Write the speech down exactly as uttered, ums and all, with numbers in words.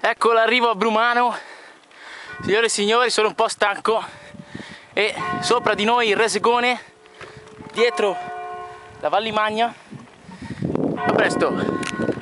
Ecco l'arrivo a Brumano. Signore e signori, sono un po' stanco e sopra di noi il Resecone, dietro la Vallimagna. A presto!